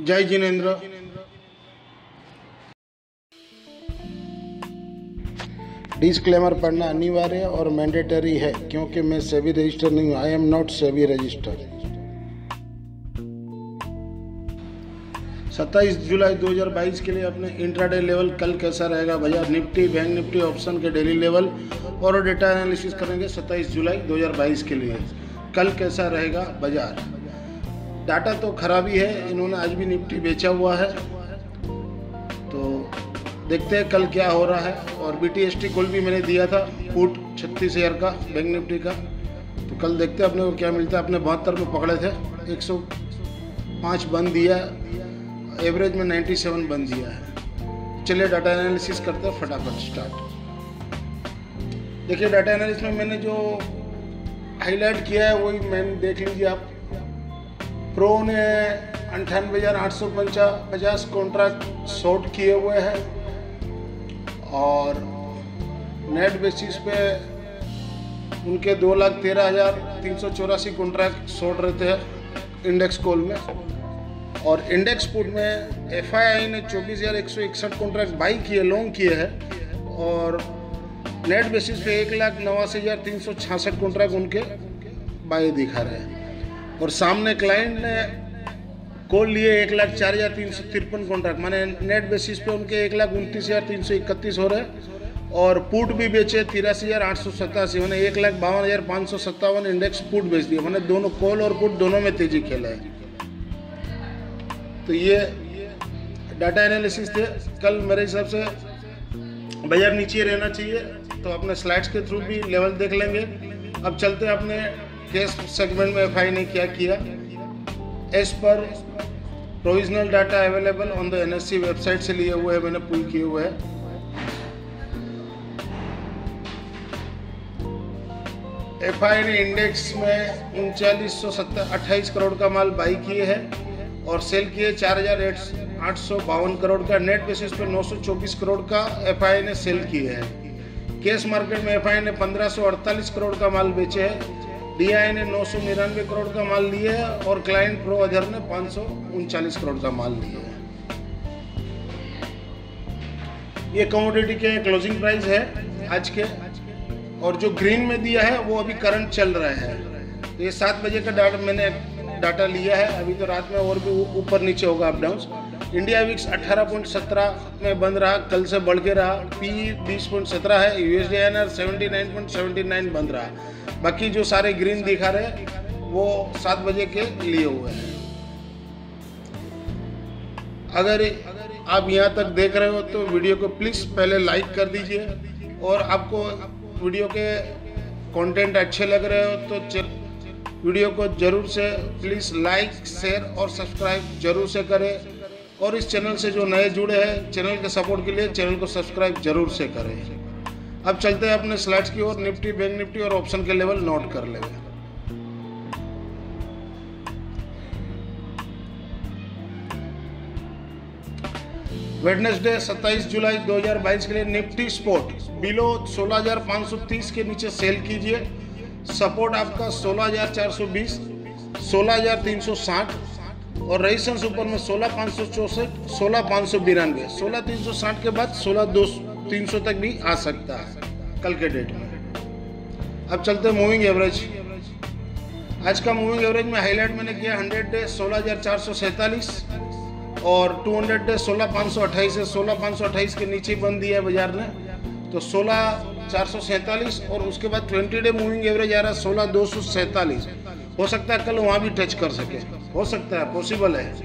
जय जिनेंद्र। डिस्क्लेमर पढ़ना अनिवार्य और मैंडेटरी है क्योंकि मैं सेबी रजिस्टर नहीं हूँ। I am not SEBI register. 27 जुलाई 2022 के लिए अपने इंट्राडे लेवल कल कैसा रहेगा बाजार, निफ्टी, बैंक निफ्टी, ऑप्शन के डेली लेवल और डेटा एनालिसिस करेंगे। 27 जुलाई 2022 के लिए कल कैसा रहेगा बाजार। डाटा तो खराब ही है, इन्होंने आज भी निफ्टी बेचा हुआ है, तो देखते हैं कल क्या हो रहा है। और BTST कॉल भी मैंने दिया था पुट 36,000 का बैंक निफ्टी का, तो कल देखते हैं अपने को क्या मिलता है। अपने 72 में पकड़े थे, 105 बंद दिया, एवरेज में 97 बंद दिया है। चलिए डाटा एनालिसिस करते हैं फटाफट स्टार्ट। देखिए डाटा एनालिसिस में मैंने जो हाईलाइट किया है वही मैंने देख लीजिए आप। प्रो ने 98,850 कॉन्ट्रैक्ट शॉर्ट किए हुए हैं और नेट बेसिस पे उनके 2,13,384 कॉन्ट्रैक्ट शॉर्ट रहते हैं इंडेक्स कॉल में। और इंडेक्स पुट में FII ने 24,161 कॉन्ट्रैक्ट बाई किए, लॉन्ग किए हैं और नेट बेसिस पे 1,89,366 कॉन्ट्रैक्ट उनके बाई दिखा रहे हैं। और सामने क्लाइंट ने कॉल लिए 1,04,353 कॉन्ट्रैक्ट, माने नेट बेसिस पे उनके 1,29,331 हो रहे और पुट भी बेचे 83,887, मैंने 1,52,557 इंडेक्स पुट बेच दिए। मैंने दोनों कॉल और पुट दोनों में तेजी खेला है। तो ये डाटा एनालिसिस थे। कल मेरे हिसाब से बाजार नीचे रहना चाहिए, तो अपने स्लाइड्स के थ्रू भी लेवल देख लेंगे। अब चलते हैं अपने केस सेगमेंट में FI ने क्या किया। As per provisional data available on the NSE website से लिए हुए हैं, मैंने पुल किए हुए हैं। FI ने इंडेक्स में 3928 करोड़ का माल बाई किए हैं और सेल किए 4,852 करोड़ का। नेट बेसिस पे 924 करोड़ का FI ने सेल किए हैं। कैश मार्केट में FI ने 1548 करोड़ का माल बेचे हैं। DI ने 999 करोड़ का माल लिए है और क्लाइंट प्रो अदर ने 539 करोड़ का माल लिए है। ये कमोडिटी के क्लोजिंग प्राइस है आज के, और जो ग्रीन में दिया है वो अभी करंट चल रहा है। तो ये 7 बजे का मैंने डाटा लिया है, अभी तो रात में और भी ऊपर नीचे होगा, अप डाउन। इंडिया विक्स 18.17 में बंद रहा, कल से बढ़ के रहा। PE 20.17 है। USD/INR 79.79 बंद रहा। बाकी जो सारे ग्रीन दिखा रहे वो 7 बजे के लिए हुए हैं। अगर आप यहाँ तक देख रहे हो तो वीडियो को प्लीज़ पहले लाइक कर दीजिए, और आपको वीडियो के कंटेंट अच्छे लग रहे हो तो वीडियो को जरूर से प्लीज़ लाइक, शेयर और सब्सक्राइब जरूर से करें। और इस चैनल से जो नए जुड़े हैं, चैनल के सपोर्ट के लिए चैनल को सब्सक्राइब जरूर से करें। अब चलते हैं अपने स्लाइड्स की ओर। निफ्टी, बैंक निफ्टी और ऑप्शन के लेवल नोट कर लेंगे। वेडनेसडे 27 जुलाई 2022 के लिए निफ्टी स्पॉट बिलो 16,530 के नीचे सेल कीजिए। सपोर्ट आपका 16,420, 16,360 और रेजिस्टेंस ऊपर में 16,564, 16,592, 16,360 के बाद 16,300 तक भी आ सकता है कल के डेट में। अब चलते हैं मूविंग एवरेज। आज का मूविंग एवरेज में हाईलाइट मैंने किया 100 डे 16,447 और 200 डे 16,528 है। 16,528 के नीचे बंद दिया है बाजार ने, तो 16,447 और उसके बाद 20 डे मूविंग एवरेज आ रहा है 16,247। हो सकता है कल वहाँ भी टच कर सके, हो सकता है, पॉसिबल है।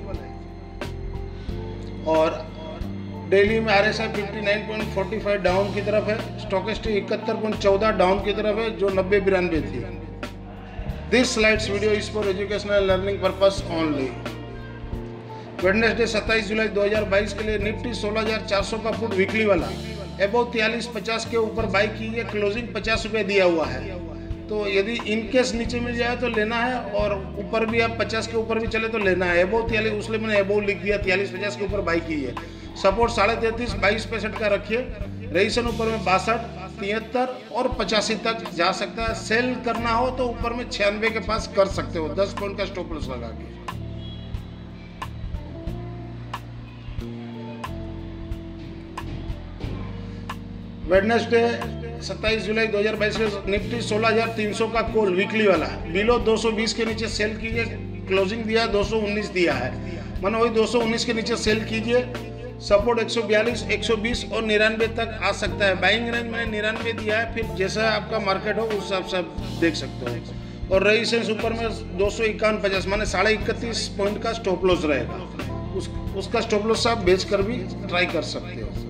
और डेली में RSI 59.45 डाउन की तरफ है। स्टॉकेस्टिक 71.14 डाउन की तरफ है, जो 90.92 थी। This slides video is for educational learning purpose only. Wednesday 27 जुलाई 2022 के लिए निफ्टी 16,400 का पुट वीकली वाला अबव 43.50 के ऊपर बाई की है। क्लोजिंग 50 रुपये दिया हुआ है, तो यदि इनकेस नीचे मिल जाए तो लेना है, और ऊपर भी आप 50 के ऊपर भी चले तो लेना है। अबव 43, उसलिए मैंने अबव लिख दिया, 43.50 के ऊपर बाई की है। सपोर्ट 33.5, 22% का रखिए। रेजिस्टेंस ऊपर में 62, 73 और 85 तक जा सकता है। सेल करना हो तो ऊपर में 96 के पास कर सकते हो, 10 पॉइंट का स्टॉप लॉस लगा के। वेडनेसडे 27 जुलाई 2022 के निफ्टी 16,300 का कॉल वीकली वाला है, बिलो 220 के नीचे सेल कीजिए। क्लोजिंग दिया 219 दिया है, मानो वही 219 के नीचे सेल कीजिए। सपोर्ट 142, 120 और 99 तक आ सकता है। बाइंग रेंज मैंने 99 दिया है, फिर जैसा आपका मार्केट हो उस हिसाब से आप देख सकते हो। और रेजिस्टेंस ऊपर में 251.50 माने 31.5 पॉइंट का स्टॉप लॉस रहेगा, उसका स्टॉप लॉस आप बेच कर भी ट्राई कर सकते हो।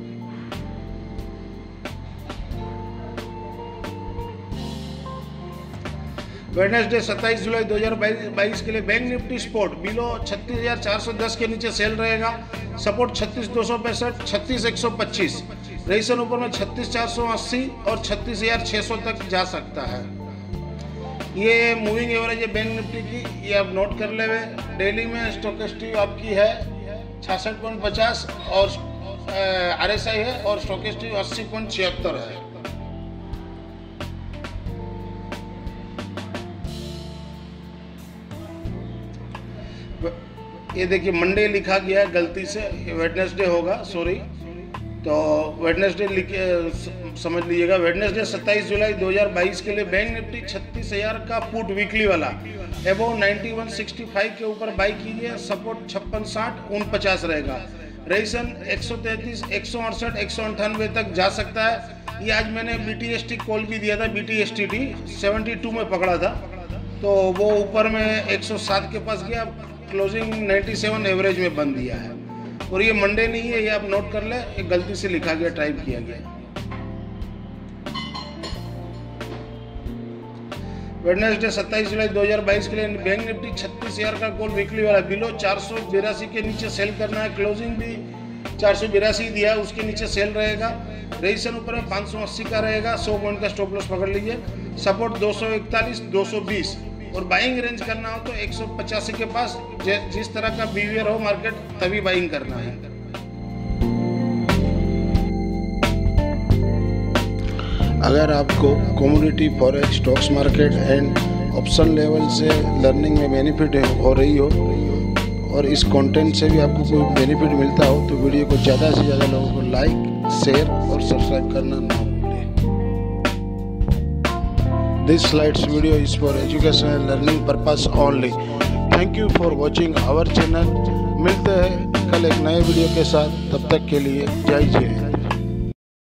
वेडनेसडे 27 जुलाई 2022 के लिए बैंक निफ्टी स्पोर्ट बिलो 36,410 के नीचे सेल रहेगा। सपोर्ट 36,265, 36,125, रेजिस्टेंस ऊपर में 36,480 और 36,600 तक जा सकता है। ये मूविंग एवरेज है बैंक निफ्टी की, ये आप नोट कर ले। डेली में स्टोकेस्टिक आपकी है 66.50 और RSI है, और स्टोकेस्टिक 80.76 है। ये देखिए मंडे लिखा गया है गलती से, वेडनेसडे होगा, सॉरी। तो वेडनेसडे समझ लीजिएगा। वेडनेसडे 27 जुलाई 2022 के लिए बैंक निफ्टी 36,000 का पुट वीकली वाला एबो 9165 के ऊपर बाई कीजिए। सपोर्ट 5660, 49 रहेगा। रेजिस्टेंस 133, 168, 198 तक जा सकता है। ये आज मैंने BTST कॉल भी दिया था, BTSTT 72 में पकड़ा था, तो वो ऊपर में 107 के पास गया, क्लोजिंग 97 एवरेज में बंद दिया है। और ये मंडे नहीं है, ये आप नोट कर ले, ये गलती से लिखा गया, टाइप किया गया। वेडनेसडे 27 जुलाई 2022 के लिए बैंक निफ्टी 36,000 का कॉल वीकली वाला बिलो 482 के नीचे सेल करना है। क्लोजिंग भी 482 दिया है, उसके नीचे सेल रहेगा। रेजिस्टेंस ऊपर में 580 का रहेगा, 100 पॉइंट का स्टॉप लॉस पकड़ लीजिए। सपोर्ट 241, 220 और बाइंग रेंज करना हो तो 185 के पास। जिस तरह का बिहेवियर हो मार्केट तभी बाइंग करना है। अगर आपको commodity forex stocks market and option level से लर्निंग में बेनिफिट हो रही हो और इस कंटेंट से भी आपको कोई बेनिफिट मिलता हो तो वीडियो को ज़्यादा से ज़्यादा लोगों को लाइक, शेयर और सब्सक्राइब करना ना भूलें। This slides video is for education and learning purpose only. Thank you for watching our channel. मिलते हैं कल एक नए वीडियो के साथ, तब तक के लिए जय जय।